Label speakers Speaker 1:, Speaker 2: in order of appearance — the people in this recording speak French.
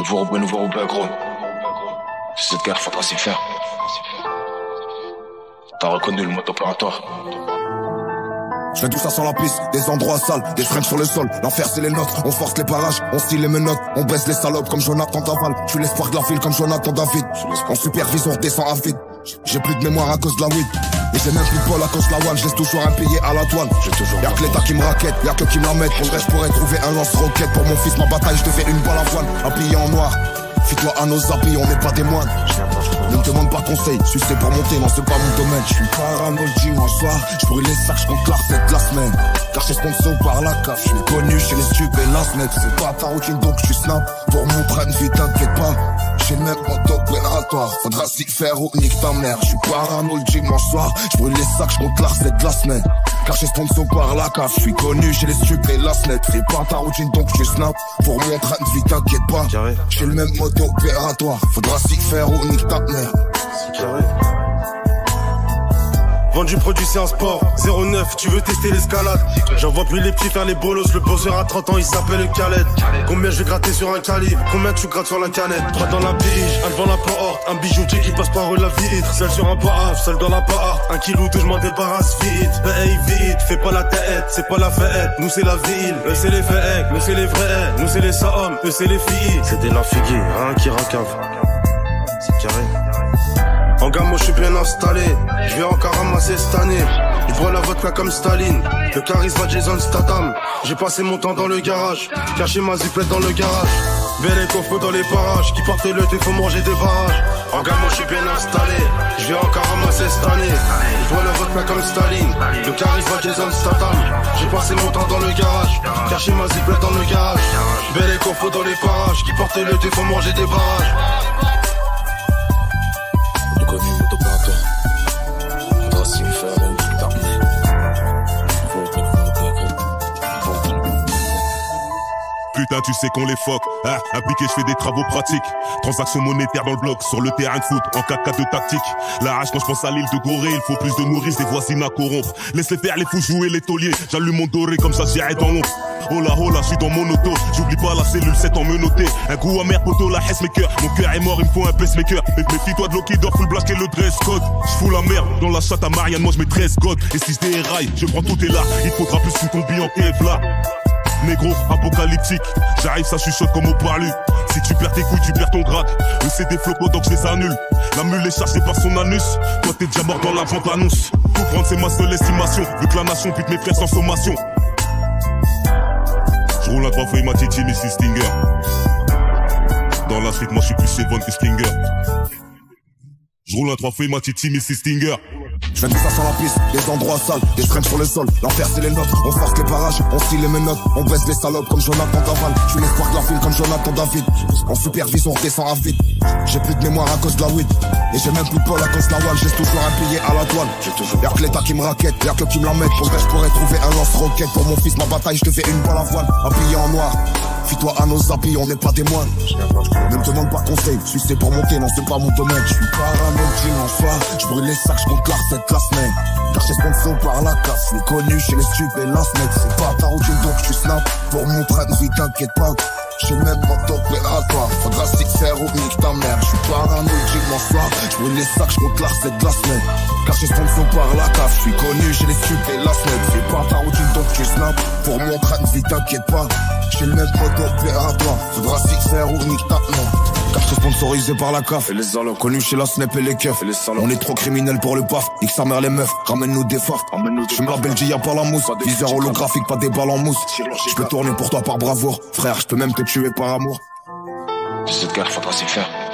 Speaker 1: Nouveau Roubaix, gros. C'est cette guerre, faudra s'y faire. T'as reconnu le mode opératoire.
Speaker 2: Je fais tout ça sur la piste, des endroits sales, des fringues sur le sol. L'enfer c'est les nôtres, on force les parages, on style les menottes, on baisse les salopes comme Jonathan Daval. Je suis l'espoir de la ville comme Jonathan David. En supervise on redescend à vide. J'ai plus de mémoire à cause de la weed. Et j'ai même plus de bol à cause de la one, je laisse toujours un payé à la toile. Y'a que l'État qui me raquette, y'a que qui me la met. Pour le reste, je pourrais trouver un lance-roquette. Pour mon fils, ma bataille, je te fais une balle à voile. Habillé en noir, fie-toi à nos habits, on n'est pas des moines. Ne me demande pas conseil, succès pour monter, non c'est pas mon domaine. Je suis parano le dimanche soir, je brûle les sacs, je compte la recette de la semaine. Car chez sponsor par la CAF, je suis connu chez les stupes et la SNET. C'est pas ta routine donc je suis snap, pour mon train de vie t'inquiète pas. J'ai le même mode opératoire, faudra s'y faire ou nique ta mère. Je suis parano le dimanche soir, je brûle les sacs, je compte la recette de la semaine. Car chez sponsor par la CAF, je suis connu chez les stupes et la SNET. C'est pas ta routine donc je suis snap, pour mon train de vie t'inquiète pas. J'ai le même mode opératoire, faudra s'y faire ou nique ta mère.
Speaker 3: Vendu produit c'est un sport, 09, tu veux tester l'escalade. J'envoie plus les petits faire les bolos, le bosseur à 30 ans il s'appelle Khaled. Combien je vais gratter sur un calibre, combien tu grattes sur la canette. 3 dans la pige, un devant la porte, un bijoutier qui passe par la vitre. Seul sur un pas, seul dans la part, 1 kilo de je m'en débarrasse vite. Paye vite, fais pas la tête, c'est pas la fête. Nous c'est la ville, eux c'est les faits, nous c'est les vrais. Nous c'est les hommes, eux c'est les filles. C'était la figure, hein, qui racave. C'est carré. En gamme, moi je suis bien installé, je vais encore ramasser cette année. Je bois la vodka comme Staline, le charisme va Jason Statham. J'ai passé mon temps dans le garage, caché ma zipette dans le garage. Bel et coffre dans les parages, qui partent le thé, faut manger des barrages. En gamme, moi je suis bien installé, je vais encore ramasser cette année. Je bois la vodka comme Staline, le charisme va Jason Statham. J'ai passé mon temps dans le garage, caché ma zipette dans le garage. Bel et coffre dans les parages, qui partent le thé, faut manger des barrages.
Speaker 4: Putain, tu sais qu'on les foque. Ah, appliqué, je fais des travaux pratiques. Transactions monétaires dans le bloc, sur le terrain de foot, en 4-4 de tactique. La rage quand je pense à l'île de Gorée, il faut plus de nourrices, des voisines à corrompre. Laisse-les faire les fous jouer les tauliers. J'allume mon doré comme ça, j'irai dans l'ombre. Oh là, je suis dans mon auto. J'oublie pas la cellule 7 en menotté. Un coup amer, poteau, la pacemaker. Mon cœur est mort, il me faut un pacemaker. Méfie-toi de l'eau qui dort, full black et le dress code. J'fous la merde dans la chatte à Marianne, moi j'mets 13 God. Et si je déraille, je prends tout est là. Il faudra plus qu'une combi en Kevlar. Négro, apocalyptique, j'arrive, ça chuchote comme au parlu. Si tu perds tes couilles, tu perds ton grade. Le c'est des flocos donc je les annule. La mule est chargée par son anus. Toi t'es déjà mort dans la vente annonce. Faut prendre ses masses de l'estimation. Vu que la nation bute mes frères sans sommation. Je roule à 3 feuilles, ma titi, Mrs. Stinger. Dans la street, moi je suis plus Sevon que Stinger. Je roule à 3 feuilles, ma titi, Mrs. Stinger.
Speaker 2: Je fais tout ça sur la piste, des endroits sales, des fringues sur le sol. L'enfer c'est les nôtres, on force les parages, on style les menottes, on baisse les salopes comme Jonathan Daval. Je suis l'espoir de la ville comme Jonathan David. En supervise on redescend à vide. J'ai plus de mémoire à cause de la weed. Et j'ai même plus de bol à cause de la one, j'ai toujours un payé à la toile. Y'a que l'État qui me raquette, y'a que qui me la met. Pour le reste, je pourrais trouver un lance-roquette. Pour mon fils, ma bataille, je te fais une balle à voile. Habillé en noir, fie-toi à nos habits, on n'est pas des moines. Ne me demande pas conseil, succès pour monter, non c'est pas mon domaine. Je suis parano le dimanche soir, je brûle les sacs, je compte la recette de la semaine. Car chez sponsor par la CAF, je suis connu chez les stupes et la SNET. C'est pas ta routine donc je suis snap, pour mon train de vie t'inquiète pas. J'ai le même mode opératoire, faudra s'y faire ou nique ta mère. Je suis parano le dimanche soir, je brûle les sacs, je compte la recette de la semaine. Car chez sponsor par la CAF, je suis connu chez les stupes et la SNET. C'est pas ta routine donc je suis snap, pour mon train de vie t'inquiète pas. J'ai le même mode opératoire, faudra s'y faire ou nique ta mère. Car c'est sponsorisé par la CAF, et les salauds connus chez la SNEP et les keufs. On est trop criminels pour le paf, nique sa mère les meufs, ramène-nous des farfs. J'fume la Belgique, y'a pas la mousse, viseur holographique, pas des balles en mousse. J'peux tourner pour toi par bravoure, frère, j'peux même te tuer par amour.
Speaker 1: C'est cette guerre, faudra s'y faire.